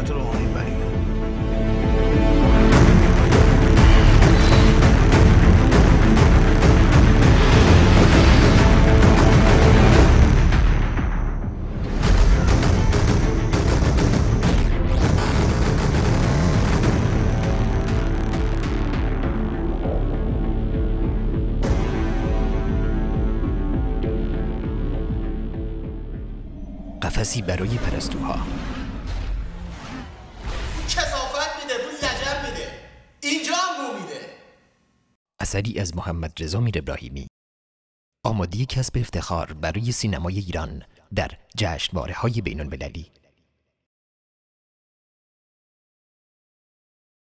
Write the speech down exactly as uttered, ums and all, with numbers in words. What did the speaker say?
سرعت روحانی برید. قفسی برای پرستوها. کثافت میده، اون لجب میده، اینجا هم بو میده. اثری از محمد رضا میر ابراهیمی. آماده کسب افتخار برای سینمای ایران در جشنواره‌های بین‌المللی.